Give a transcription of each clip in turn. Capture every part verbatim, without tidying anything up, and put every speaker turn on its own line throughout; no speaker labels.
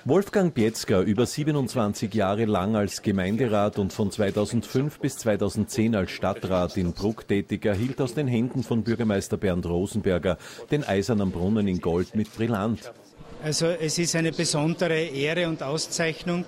Wolfgang Pietzger, über siebenundzwanzig Jahre lang als Gemeinderat und von zweitausendfünf bis zweitausendzehn als Stadtrat in Bruck tätig, erhielt aus den Händen von Bürgermeister Bernd Rosenberger den Eisernen Brunnen in Gold mit Brillant.
Also es ist eine besondere Ehre und Auszeichnung.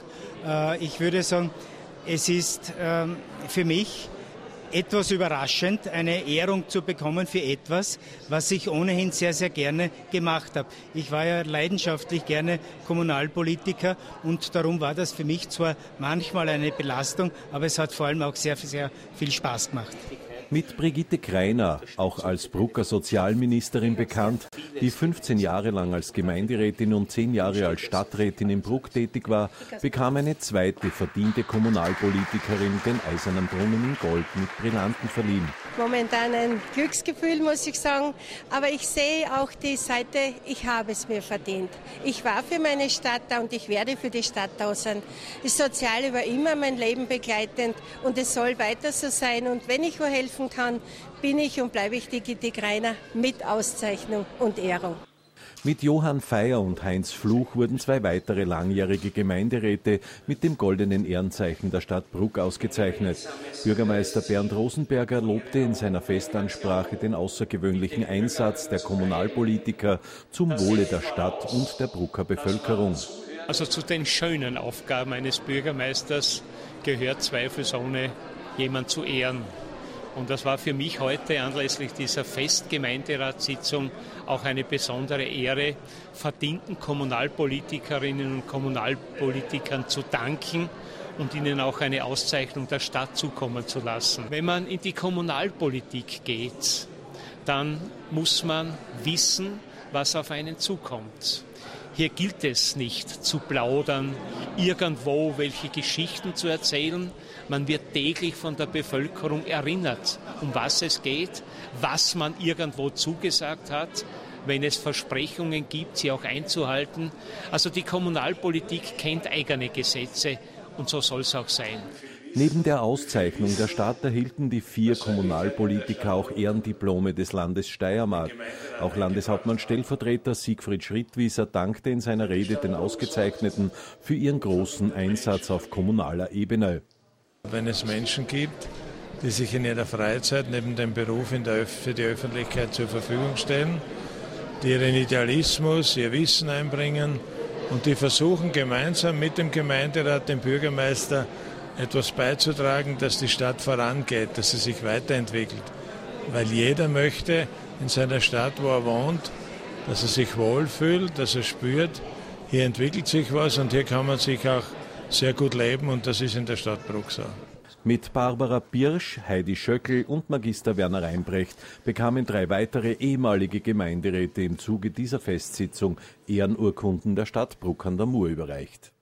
Ich würde sagen, es ist für mich etwas überraschend, eine Ehrung zu bekommen für etwas, was ich ohnehin sehr, sehr gerne gemacht habe. Ich war ja leidenschaftlich gerne Kommunalpolitiker und darum war das für mich zwar manchmal eine Belastung, aber es hat vor allem auch sehr, sehr viel Spaß gemacht.
Mit Brigitte Greiner, auch als Brucker Sozialministerin bekannt, die fünfzehn Jahre lang als Gemeinderätin und zehn Jahre als Stadträtin in Bruck tätig war, bekam eine zweite verdiente Kommunalpolitikerin den Eisernen Brunnen in Gold mit Brillanten verliehen.
Momentan ein Glücksgefühl, muss ich sagen, aber ich sehe auch die Seite, ich habe es mir verdient. Ich war für meine Stadt da und ich werde für die Stadt da sein. Das Soziale war immer mein Leben begleitend und es soll weiter so sein. Und wenn ich wo helfen kann, bin ich und bleibe ich die Gitti Greiner mit Auszeichnung und Ehrung.
Mit Johann Feier und Heinz Fluch wurden zwei weitere langjährige Gemeinderäte mit dem goldenen Ehrenzeichen der Stadt Bruck ausgezeichnet. Bürgermeister Bernd Rosenberger lobte in seiner Festansprache den außergewöhnlichen Einsatz der Kommunalpolitiker zum Wohle der Stadt und der Brucker Bevölkerung.
Also zu den schönen Aufgaben eines Bürgermeisters gehört zweifelsohne, jemand zu ehren. Und das war für mich heute anlässlich dieser Festgemeinderatssitzung auch eine besondere Ehre, verdienten Kommunalpolitikerinnen und Kommunalpolitikern zu danken und ihnen auch eine Auszeichnung der Stadt zukommen zu lassen. Wenn man in die Kommunalpolitik geht, dann muss man wissen, was auf einen zukommt. Hier gilt es nicht zu plaudern, irgendwo welche Geschichten zu erzählen. Man wird täglich von der Bevölkerung erinnert, um was es geht, was man irgendwo zugesagt hat, wenn es Versprechungen gibt, sie auch einzuhalten. Also die Kommunalpolitik kennt eigene Gesetze und so soll es auch sein.
Neben der Auszeichnung der Stadt erhielten die vier Kommunalpolitiker auch Ehrendiplome des Landes Steiermark. Auch Landeshauptmann-Stellvertreter Siegfried Schrittwieser dankte in seiner Rede den Ausgezeichneten für ihren großen Einsatz auf kommunaler Ebene.
Wenn es Menschen gibt, die sich in ihrer Freizeit neben dem Beruf in der, für die Öffentlichkeit zur Verfügung stellen, die ihren Idealismus, ihr Wissen einbringen und die versuchen gemeinsam mit dem Gemeinderat, dem Bürgermeister, etwas beizutragen, dass die Stadt vorangeht, dass sie sich weiterentwickelt. Weil jeder möchte in seiner Stadt, wo er wohnt, dass er sich wohlfühlt, dass er spürt, hier entwickelt sich was und hier kann man sich auch sehr gut leben und das ist in der Stadt Bruck so.
Mit Barbara Birsch, Heidi Schöckl und Magister Werner Reinbrecht bekamen drei weitere ehemalige Gemeinderäte im Zuge dieser Festsitzung Ehrenurkunden der Stadt Bruck an der Mur überreicht.